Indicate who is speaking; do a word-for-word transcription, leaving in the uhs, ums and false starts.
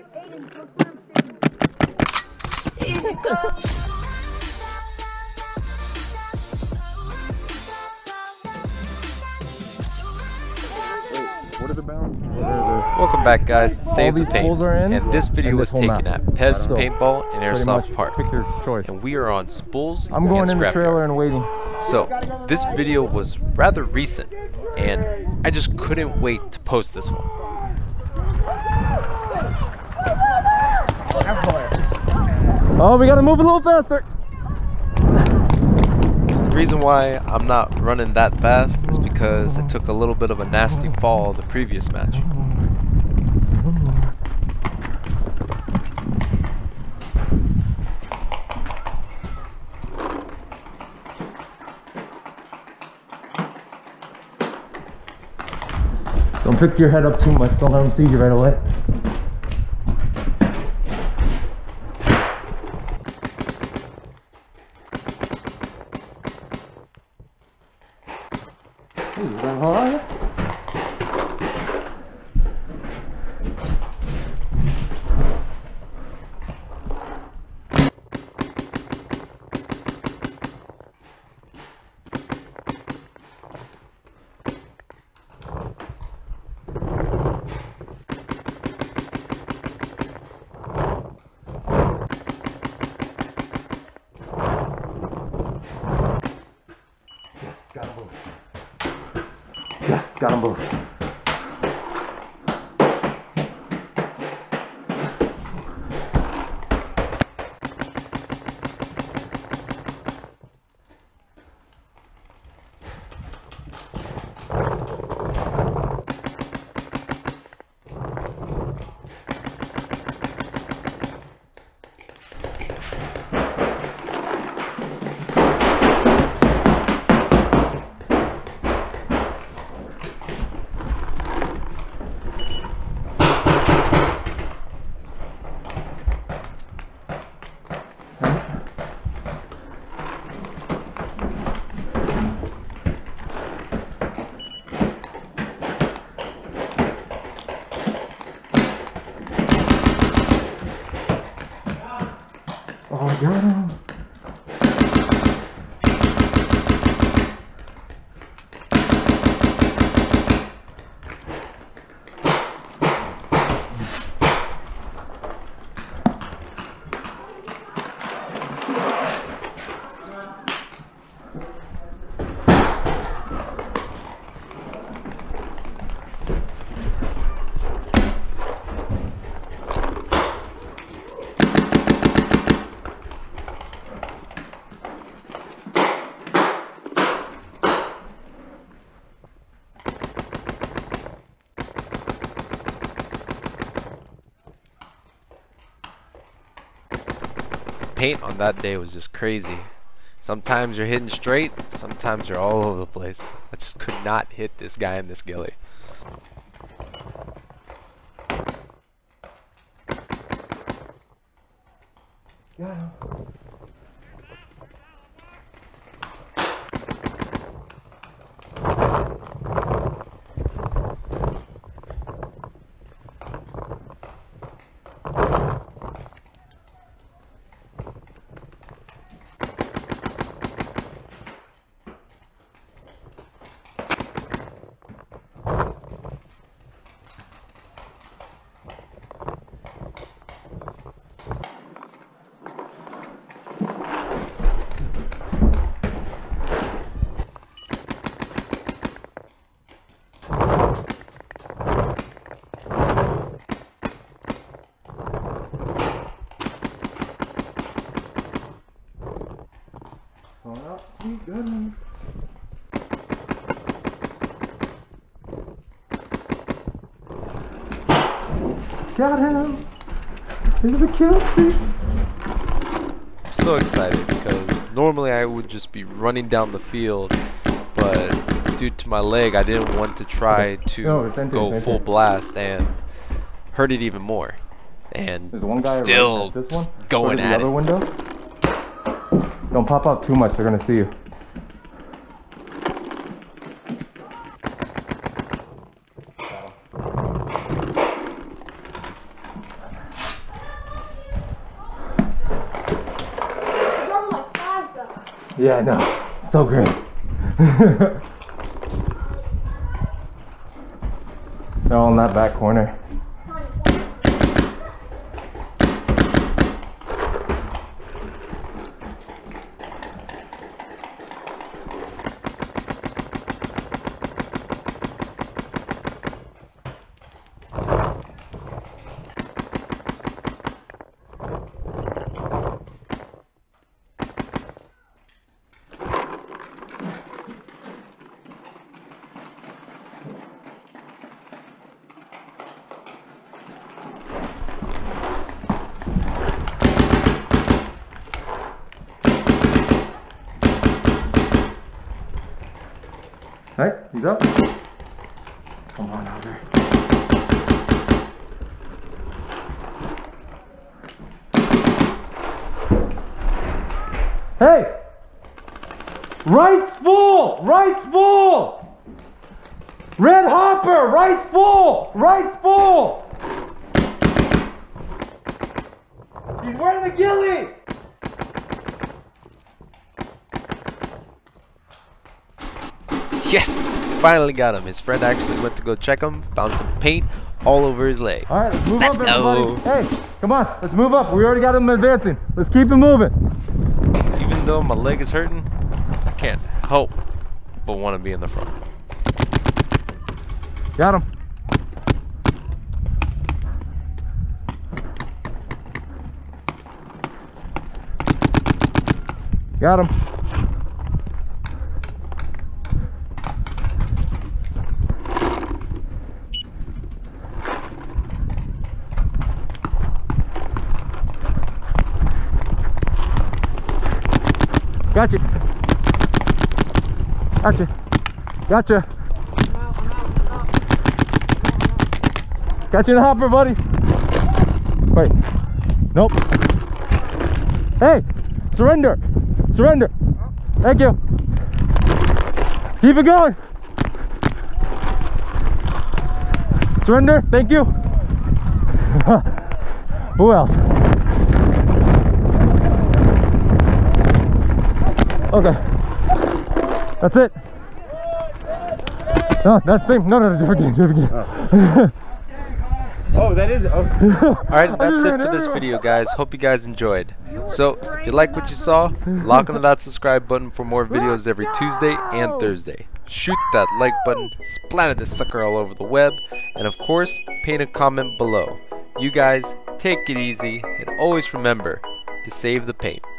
Speaker 1: Easy go.
Speaker 2: What are the bounds?
Speaker 3: Welcome back, guys. Save the Paint,
Speaker 2: in,
Speaker 3: and this video
Speaker 2: and
Speaker 3: was
Speaker 2: this
Speaker 3: taken
Speaker 2: map.
Speaker 3: at Pevs
Speaker 2: So,
Speaker 3: Paintball and Airsoft Park,
Speaker 2: pick your choice.
Speaker 3: and we are on Spools
Speaker 2: I'm going
Speaker 3: and
Speaker 2: in the trailer
Speaker 3: Scrapyard.
Speaker 2: and waiting.
Speaker 3: So this video was rather recent, and I just couldn't wait to post this one.
Speaker 2: Oh, we gotta move a little faster.
Speaker 3: The reason why I'm not running that fast is because I took a little bit of a nasty fall the previous match.
Speaker 2: Don't pick your head up too much. Don't let them see you right away. Hey, is that how are you? Yes, gotta move. Yes, gotta move. Oh, got him.
Speaker 3: Paint on that day was just crazy. Sometimes you're hitting straight, sometimes you're all over the place. I just could not hit this guy in this ghillie.
Speaker 2: Yeah. Sweet goodness. Got him! Here's the kill streak!
Speaker 3: I'm so excited because normally I would just be running down the field, but due to my leg I didn't want to try to
Speaker 2: No,
Speaker 3: go
Speaker 2: thing,
Speaker 3: full blast and hurt it even more. And
Speaker 2: There's one guy
Speaker 3: still
Speaker 2: right at this one.
Speaker 3: going
Speaker 2: Go to
Speaker 3: at
Speaker 2: the other
Speaker 3: it.
Speaker 2: window. Don't pop out too much, they're gonna see you. Yeah, no, so great. They're all in that back corner. Hey, he's up. Come on out there. Hey! Right spool! Right spool! Red hopper! Right spool! Right spool! He's wearing the ghillie!
Speaker 3: Yes! Finally got him. His friend actually went to go check him, found some paint all over his leg.
Speaker 2: Alright, let's move
Speaker 3: Let's
Speaker 2: up,
Speaker 3: go.
Speaker 2: everybody. Hey, come on, let's move up. We already got him advancing. Let's keep him moving.
Speaker 3: Even though my leg is hurting, I can't help but want to be in the front.
Speaker 2: Got him. Got him. Gotcha. Gotcha. Gotcha. Got you in the hopper, buddy. Wait. Nope. Hey, surrender. Surrender. Thank you. Let's keep it going. Surrender. Thank you. Who else? Okay. That's it. No, that's the same. No, no, no, different game, different game.
Speaker 1: Oh, oh that is it. Oh.
Speaker 3: Alright, that's it for this video, guys. Hope you guys enjoyed. So, if you like what you saw, lock onto that subscribe button for more videos every Tuesday and Thursday. Shoot that like button, splatter this sucker all over the web, and of course, paint a comment below. You guys, take it easy, and always remember to save the paint.